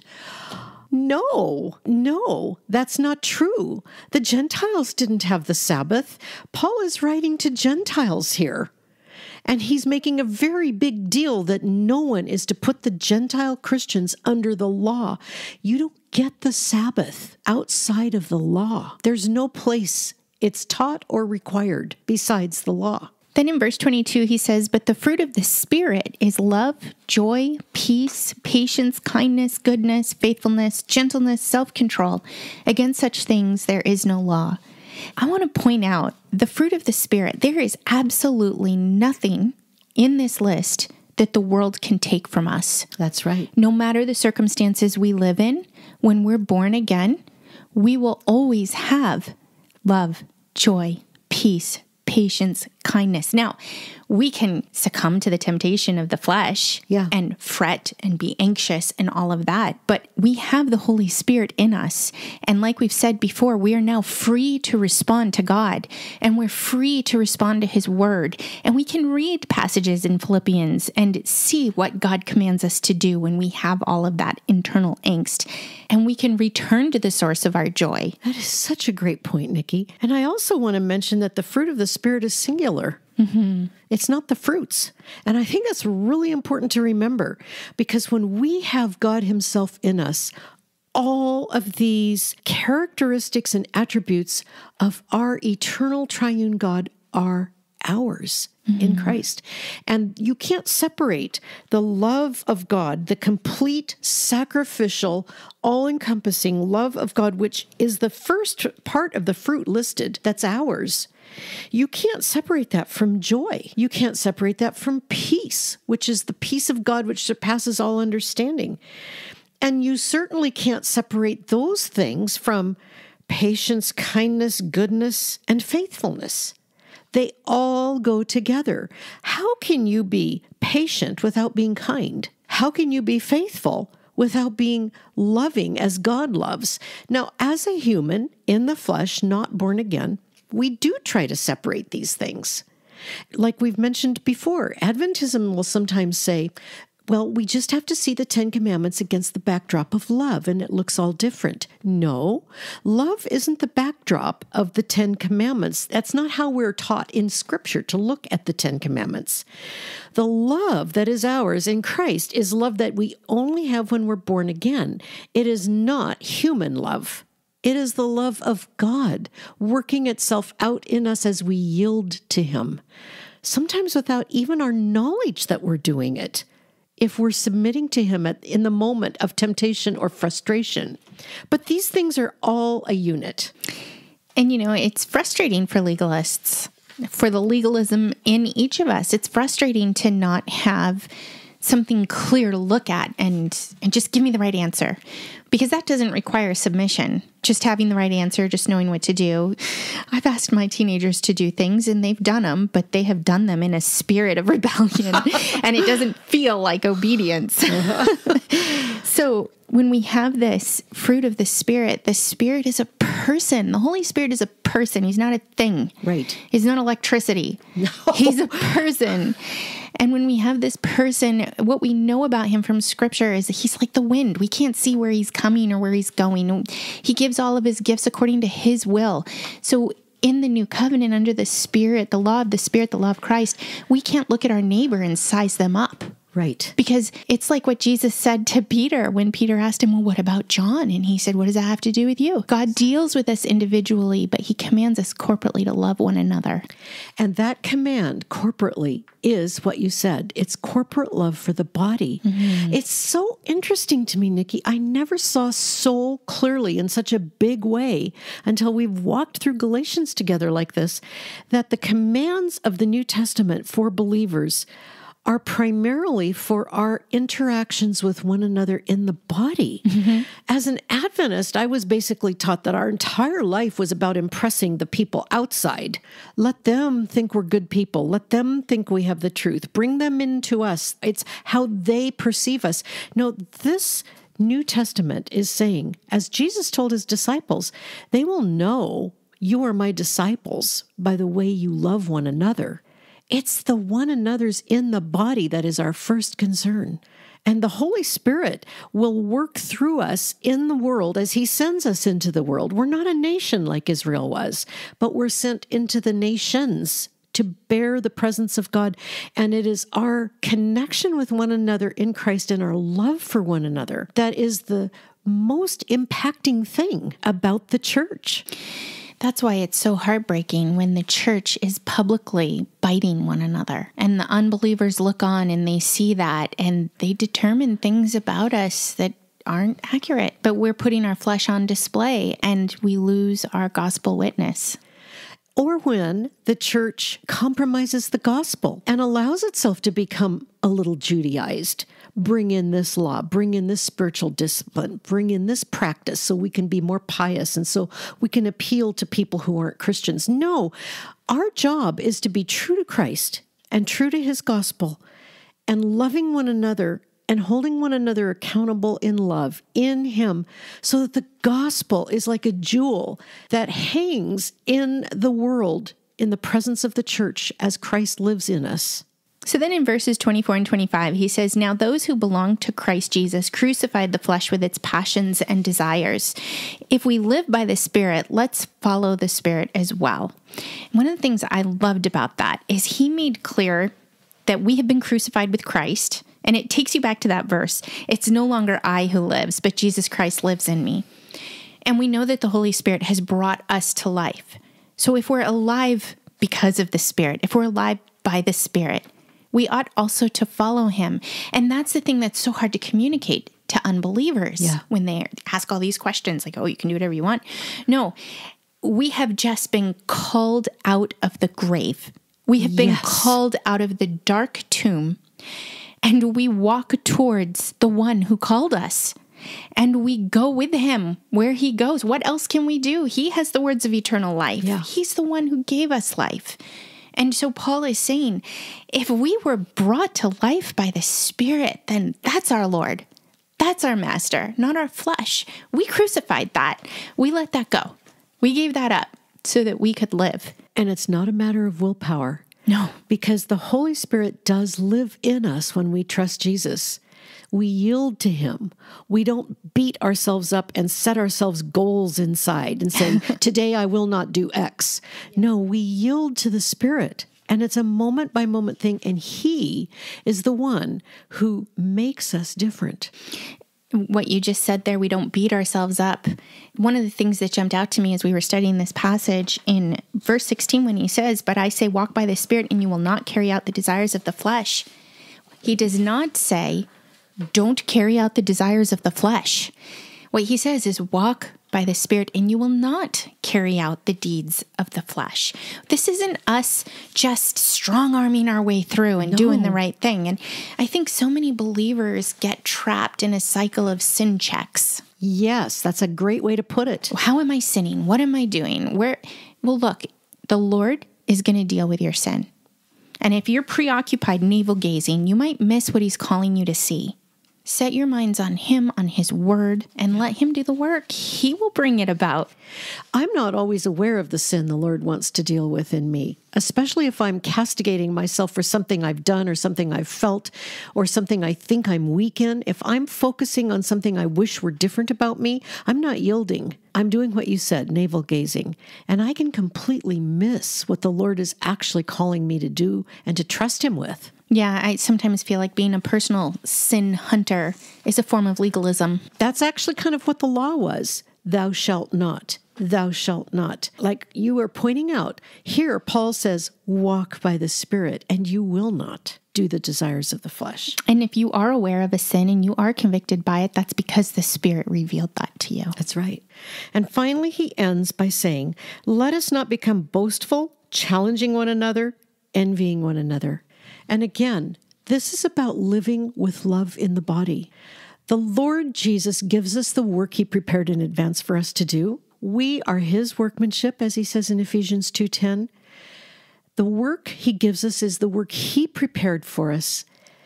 No, that's not true. The Gentiles didn't have the Sabbath. Paul is writing to Gentiles here. And he's making a very big deal that no one is to put the Gentile Christians under the law. You don't get the Sabbath outside of the law. There's no place it's taught or required besides the law. Then in verse 22, he says, but the fruit of the Spirit is love, joy, peace, patience, kindness, goodness, faithfulness, gentleness, self-control. Against such things there is no law. I want to point out the fruit of the Spirit. There is absolutely nothing in this list that the world can take from us. That's right. No matter the circumstances we live in, when we're born again, we will always have love, joy, peace, patience, kindness. Now, we can succumb to the temptation of the flesh and fret and be anxious and all of that. But we have the Holy Spirit in us. And like we've said before, we are now free to respond to God, and we're free to respond to His word. And we can read passages in Philippians and see what God commands us to do when we have all of that internal angst. And we can return to the source of our joy. That is such a great point, Nikki. And I also want to mention that the fruit of the Spirit is singular. Mm-hmm. It's not the fruits. And I think that's really important to remember, because when we have God Himself in us, all of these characteristics and attributes of our eternal triune God are ours in Christ. And you can't separate the love of God, the complete, sacrificial, all-encompassing love of God, which is the first part of the fruit listed, that's ours. You can't separate that from joy. You can't separate that from peace, which is the peace of God which surpasses all understanding. And you certainly can't separate those things from patience, kindness, goodness, and faithfulness. They all go together. How can you be patient without being kind? How can you be faithful without being loving as God loves. Now, as a human in the flesh, not born again, we do try to separate these things. Like we've mentioned before, Adventism will sometimes say, well, we just have to see the 10 Commandments against the backdrop of love, and it looks all different. No, love isn't the backdrop of the 10 Commandments. That's not how we're taught in Scripture to look at the 10 Commandments. The love that is ours in Christ is love that we only have when we're born again. It is not human love. It is the love of God working itself out in us as we yield to Him, sometimes without even our knowledge that we're doing it, if we're submitting to Him in the moment of temptation or frustration. But these things are all a unit. And, it's frustrating for legalists, for the legalism in each of us. It's frustrating to not have something clear to look at and just give me the right answer, because that doesn't require submission. Just having the right answer, just knowing what to do. I've asked my teenagers to do things and they've done them, but they have done them in a spirit of rebellion and it doesn't feel like obedience. So when we have this fruit of the Spirit is a person. The Holy Spirit is a person. He's not a thing. Right. He's not electricity. No. He's a person. And when we have this person, what we know about him from Scripture is that he's like the wind. We can't see where he's coming or where he's going. He gives all of his gifts according to his will. So in the new covenant, under the Spirit, the law of the Spirit, the law of Christ, we can't look at our neighbor and size them up. Right. Because it's like what Jesus said to Peter when Peter asked him, well, what about John? And he said, what does that have to do with you? God deals with us individually, but he commands us corporately to love one another. And that command corporately is what you said. It's corporate love for the body. Mm-hmm. It's so interesting to me, Nikki. I never saw so clearly in such a big way until we've walked through Galatians together like this, that the commands of the New Testament for believers are primarily for our interactions with one another in the body. Mm-hmm. As an Adventist, I was basically taught that our entire life was about impressing the people outside. Let them think we're good people. Let them think we have the truth. Bring them into us. It's how they perceive us. No, this New Testament is saying, as Jesus told his disciples, they will know you are my disciples by the way you love one another. It's the one another's in the body that is our first concern. And the Holy Spirit will work through us in the world as he sends us into the world. We're not a nation like Israel was, but we're sent into the nations to bear the presence of God. And it is our connection with one another in Christ and our love for one another that is the most impacting thing about the church. That's why it's so heartbreaking when the church is publicly biting one another and the unbelievers look on and they see that and they determine things about us that aren't accurate, but we're putting our flesh on display and we lose our gospel witness. Or when the church compromises the gospel and allows itself to become a little Judaized. Bring in this law, bring in this spiritual discipline, bring in this practice so we can be more pious and so we can appeal to people who aren't Christians. No, our job is to be true to Christ and true to his gospel and loving one another and holding one another accountable in love in him so that the gospel is like a jewel that hangs in the world in the presence of the church as Christ lives in us. So then in verses 24 and 25, he says, now those who belong to Christ Jesus crucified the flesh with its passions and desires. If we live by the Spirit, let's follow the Spirit as well. One of the things I loved about that is he made clear that we have been crucified with Christ. And it takes you back to that verse. It's no longer I who lives, but Jesus Christ lives in me. And we know that the Holy Spirit has brought us to life. So if we're alive because of the Spirit, if we're alive by the Spirit, we ought also to follow him. And that's the thing that's so hard to communicate to unbelievers when they ask all these questions like, oh, you can do whatever you want. No, we have just been called out of the grave. We have been called out of the dark tomb. And we walk towards the one who called us. And we go with him where he goes. What else can we do? He has the words of eternal life. Yeah. He's the one who gave us life. And so Paul is saying, if we were brought to life by the Spirit, then that's our Lord. That's our master, not our flesh. We crucified that. We let that go. We gave that up so that we could live. And it's not a matter of willpower. No. Because the Holy Spirit does live in us when we trust Jesus. We yield to him. We don't beat ourselves up and set ourselves goals inside and say, today I will not do X. No, we yield to the Spirit. And it's a moment by moment thing. And he is the one who makes us different. What you just said there, we don't beat ourselves up. One of the things that jumped out to me as we were studying this passage in verse 16, when he says, but I say, walk by the Spirit and you will not carry out the desires of the flesh. He does not say, don't carry out the desires of the flesh. What he says is walk by the Spirit and you will not carry out the deeds of the flesh. This isn't us just strong-arming our way through and doing the right thing. And I think so many believers get trapped in a cycle of sin checks. Yes, that's a great way to put it. How am I sinning? What am I doing? Well, look, the Lord is going to deal with your sin. And if you're preoccupied navel-gazing, you might miss what he's calling you to see. Set your minds on him, on his word, and let him do the work. He will bring it about. I'm not always aware of the sin the Lord wants to deal with in me, especially if I'm castigating myself for something I've done or something I've felt or something I think I'm weak in. If I'm focusing on something I wish were different about me, I'm not yielding. I'm doing what you said, navel gazing, and I can completely miss what the Lord is actually calling me to do and to trust him with. Yeah, I sometimes feel like being a personal sin hunter is a form of legalism. That's actually kind of what the law was. Thou shalt not. Thou shalt not. Like you were pointing out, here Paul says, walk by the Spirit, and you will not do the desires of the flesh. And if you are aware of a sin and you are convicted by it, that's because the Spirit revealed that to you. That's right. And finally, he ends by saying, let us not become boastful, challenging one another, envying one another. And again, this is about living with love in the body. The Lord Jesus gives us the work he prepared in advance for us to do. We are his workmanship, as he says in Ephesians 2:10. The work he gives us is the work he prepared for us.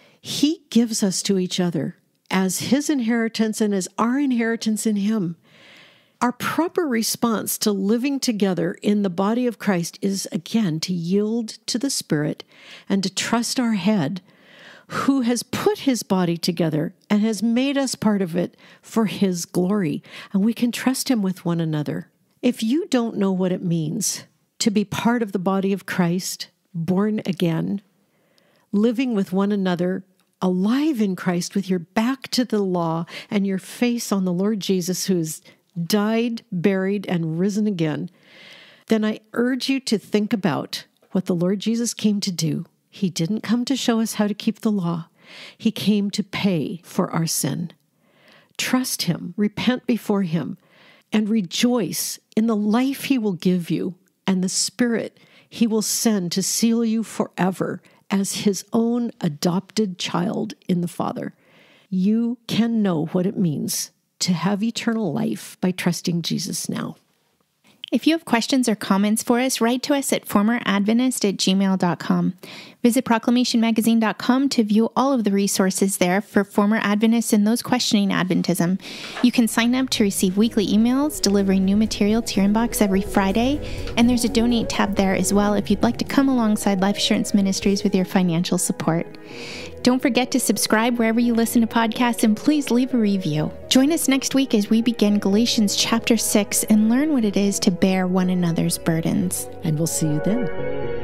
He gives us to each other as his inheritance and as our inheritance in him. Our proper response to living together in the body of Christ is, again, to yield to the Spirit and to trust our head, who has put his body together and has made us part of it for his glory. And we can trust him with one another. If you don't know what it means to be part of the body of Christ, born again, living with one another, alive in Christ with your back to the law and your face on the Lord Jesus, who's died, buried, and risen again, then I urge you to think about what the Lord Jesus came to do. He didn't come to show us how to keep the law. He came to pay for our sin. Trust him, repent before him, and rejoice in the life he will give you and the Spirit he will send to seal you forever as his own adopted child in the Father. You can know what it means to have eternal life by trusting Jesus now. If you have questions or comments for us, write to us at formeradventist@gmail.com. Visit proclamationmagazine.com to view all of the resources there for former Adventists and those questioning Adventism. You can sign up to receive weekly emails delivering new material to your inbox every Friday, and there's a donate tab there as well if you'd like to come alongside Life Assurance Ministries with your financial support. Don't forget to subscribe wherever you listen to podcasts, and please leave a review. Join us next week as we begin Galatians chapter 6 and learn what it is to bear one another's burdens. And we'll see you then.